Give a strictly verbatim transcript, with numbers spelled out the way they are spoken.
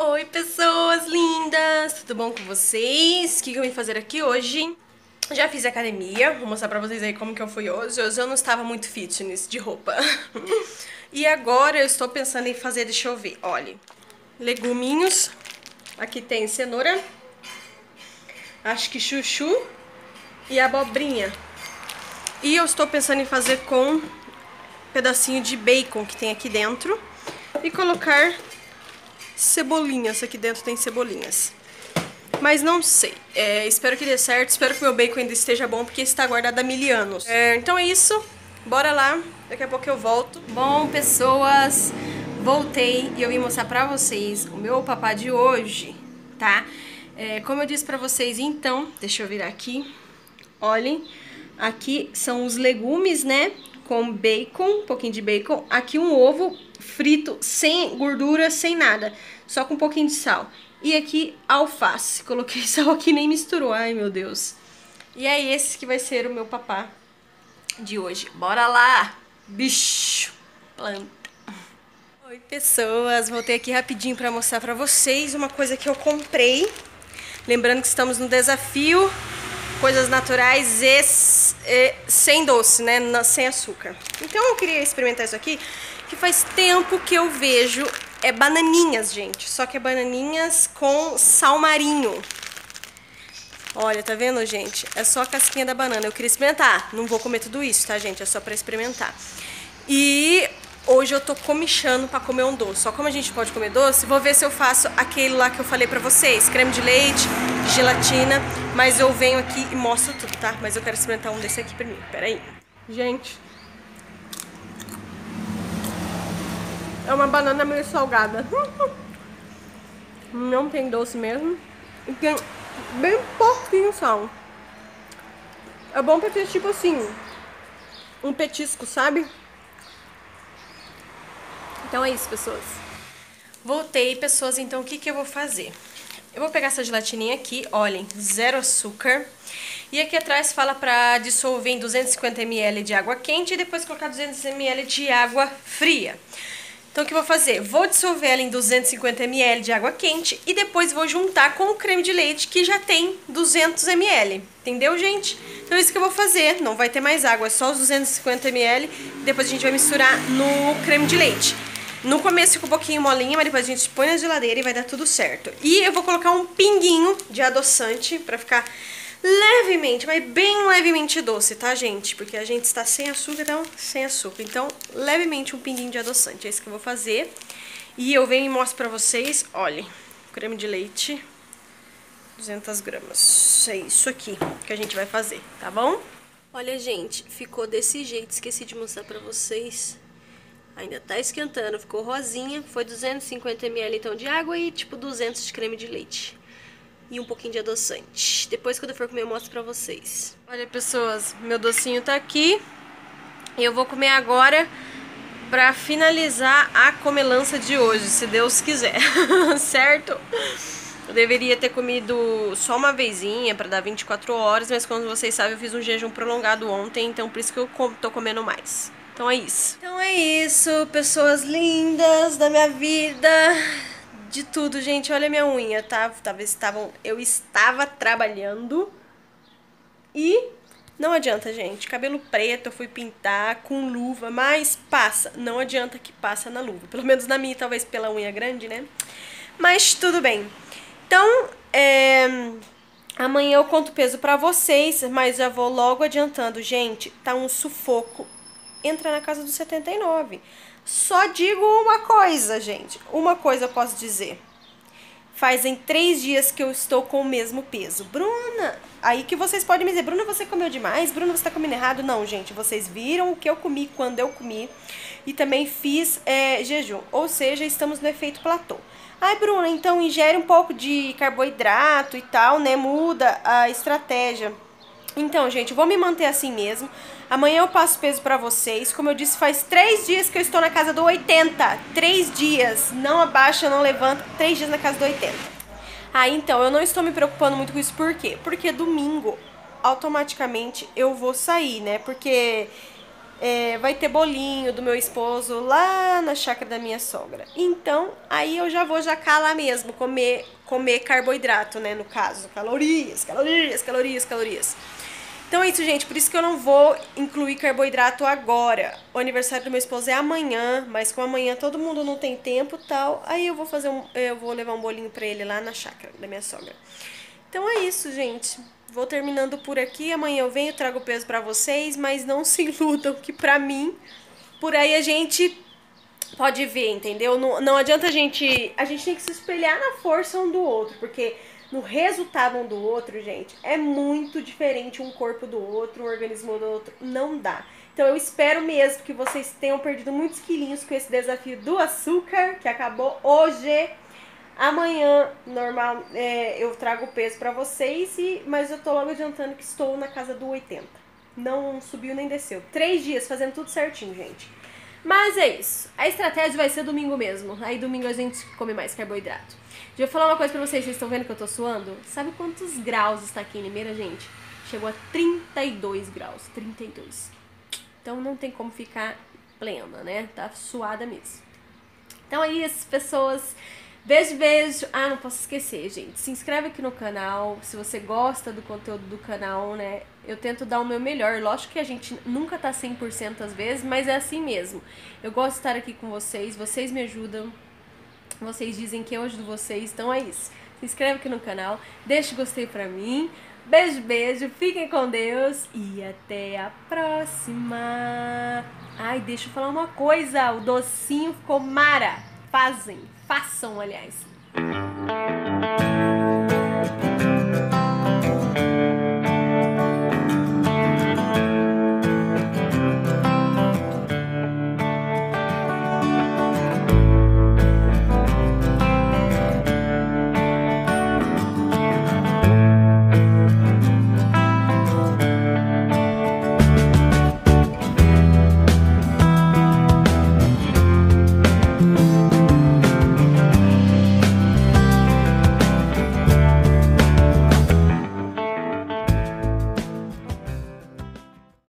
Oi, pessoas lindas! Tudo bom com vocês? O que eu vim fazer aqui hoje? Já fiz academia, vou mostrar pra vocês aí como que eu fui hoje. Hoje eu não estava muito fitness de roupa. E agora eu estou pensando em fazer, deixa eu ver, olha, leguminhos. Aqui tem cenoura, acho que chuchu e abobrinha. E eu estou pensando em fazer com um pedacinho de bacon que tem aqui dentro e colocar cebolinhas. Aqui dentro tem cebolinhas. Mas não sei. É, espero que dê certo. Espero que meu bacon ainda esteja bom, porque está guardado há mil anos. É, então é isso. Bora lá. Daqui a pouco eu volto. Bom, pessoas, voltei e eu vim mostrar pra vocês o meu papá de hoje, tá? É, como eu disse pra vocês, então, deixa eu virar aqui. Olhem, aqui são os legumes, né? Com bacon, um pouquinho de bacon. Aqui um ovo frito, sem gordura, sem nada. Só com um pouquinho de sal. E aqui alface. Coloquei sal aqui e nem misturou. Ai, meu Deus. E é esse que vai ser o meu papá de hoje. Bora lá, bicho, planta. Oi, pessoas. Voltei aqui rapidinho pra mostrar pra vocês uma coisa que eu comprei. Lembrando que estamos no desafio coisas naturais e, e sem doce, né? Sem açúcar. Então eu queria experimentar isso aqui, que faz tempo que eu vejo. É bananinhas, gente. Só que é bananinhas com sal marinho. Olha, tá vendo, gente? É só a casquinha da banana. Eu queria experimentar. Não vou comer tudo isso, tá, gente? É só pra experimentar. E hoje eu tô comichando pra comer um doce. Só como a gente pode comer doce, vou ver se eu faço aquele lá que eu falei pra vocês. Creme de leite, gelatina. Mas eu venho aqui e mostro tudo, tá? Mas eu quero experimentar um desse aqui primeiro. Pera aí. Gente, é uma banana meio salgada. Não tem doce mesmo. E tem bem pouquinho sal. É bom pra ter tipo assim, um petisco, sabe? Então é isso, pessoas. Voltei, pessoas. Então o que que eu vou fazer? Eu vou pegar essa gelatininha aqui, olhem, zero açúcar. E aqui atrás fala pra dissolver em duzentos e cinquenta mililitros de água quente e depois colocar duzentos mililitros de água fria. Então o que eu vou fazer? Vou dissolver ela em duzentos e cinquenta mililitros de água quente e depois vou juntar com o creme de leite que já tem duzentos mililitros. Entendeu, gente? Então é isso que eu vou fazer. Não vai ter mais água, é só os duzentos e cinquenta mililitros. Depois a gente vai misturar no creme de leite. No começo fica um pouquinho molinha, mas depois a gente põe na geladeira e vai dar tudo certo. E eu vou colocar um pinguinho de adoçante pra ficar levemente, mas bem levemente doce, tá, gente? Porque a gente está sem açúcar, então sem açúcar. Então, levemente um pinguinho de adoçante. É isso que eu vou fazer. E eu venho e mostro pra vocês, olhem, creme de leite, duzentas gramas. É isso aqui que a gente vai fazer, tá bom? Olha, gente, ficou desse jeito. Esqueci de mostrar pra vocês. Ainda tá esquentando, ficou rosinha. Foi duzentos e cinquenta mililitros então de água e tipo duzentos de creme de leite. E um pouquinho de adoçante. Depois, quando eu for comer, eu mostro pra vocês. Olha, pessoas, meu docinho tá aqui. E eu vou comer agora pra finalizar a comelança de hoje, se Deus quiser. Certo? Eu deveria ter comido só uma vezinha pra dar vinte e quatro horas, mas como vocês sabem, eu fiz um jejum prolongado ontem, então por isso que eu tô comendo mais. Então é isso. Então é isso, pessoas lindas da minha vida. De tudo, gente. Olha a minha unha, tá? Talvez estavam, eu estava trabalhando e não adianta, gente. Cabelo preto, eu fui pintar com luva, mas passa. Não adianta que passa na luva. Pelo menos na minha, talvez pela unha grande, né? Mas tudo bem. Então, é... amanhã eu conto o peso pra vocês, mas já vou logo adiantando. Gente, tá um sufoco. Entra na casa dos setenta e nove. Só digo uma coisa, gente. Uma coisa eu posso dizer. Fazem três dias que eu estou com o mesmo peso. Bruna, aí que vocês podem me dizer, Bruna, você comeu demais? Bruna, você tá comendo errado? Não, gente, vocês viram o que eu comi quando eu comi. E também fiz é, jejum. Ou seja, estamos no efeito platô. Ai, Bruna, então ingere um pouco de carboidrato e tal, né? Muda a estratégia. Então, gente, eu vou me manter assim mesmo. Amanhã eu passo peso pra vocês. Como eu disse, faz três dias que eu estou na casa do oitenta. Três dias. Não abaixa, não levanta. Três dias na casa do oitenta. Ah, então, eu não estou me preocupando muito com isso. Por quê? Porque domingo, automaticamente, eu vou sair, né? Porque é, vai ter bolinho do meu esposo lá na chácara da minha sogra. Então, aí eu já vou jacar lá mesmo, comer, comer carboidrato, né, no caso. Calorias, calorias, calorias, calorias. Então é isso, gente. Por isso que eu não vou incluir carboidrato agora. O aniversário do meu esposo é amanhã, mas como amanhã todo mundo não tem tempo e tal, aí eu vou fazer um, eu vou levar um bolinho pra ele lá na chácara da minha sogra. Então é isso, gente. Vou terminando por aqui. Amanhã eu venho, trago o peso pra vocês, mas não se iludam que pra mim, por aí a gente pode ver, entendeu? Não, não adianta a gente... A gente tem que se espelhar na força um do outro, porque no resultado um do outro, gente, é muito diferente um corpo do outro, um organismo do outro. Não dá. Então eu espero mesmo que vocês tenham perdido muitos quilinhos com esse desafio do açúcar, que acabou hoje. Amanhã, normal, é, eu trago o peso pra vocês, e, mas eu tô logo adiantando que estou na casa do oitenta. Não subiu nem desceu. Três dias fazendo tudo certinho, gente. Mas é isso. A estratégia vai ser domingo mesmo. Aí domingo a gente come mais carboidrato. Deixa eu falar uma coisa pra vocês. Vocês estão vendo que eu tô suando? Sabe quantos graus está aqui em Limeira, gente? Chegou a trinta e dois graus. trinta e dois. Então não tem como ficar plena, né? Tá suada mesmo. Então é isso, pessoas. Beijo, beijo. Ah, não posso esquecer, gente. Se inscreve aqui no canal. Se você gosta do conteúdo do canal, né? Eu tento dar o meu melhor. Lógico que a gente nunca tá cem por cento às vezes, mas é assim mesmo. Eu gosto de estar aqui com vocês. Vocês me ajudam. Vocês dizem que eu ajudo vocês. Então é isso. Se inscreve aqui no canal. Deixa o gostei pra mim. Beijo, beijo. Fiquem com Deus. E até a próxima. Ai, deixa eu falar uma coisa. O docinho ficou mara. Fazem. Façam, aliás.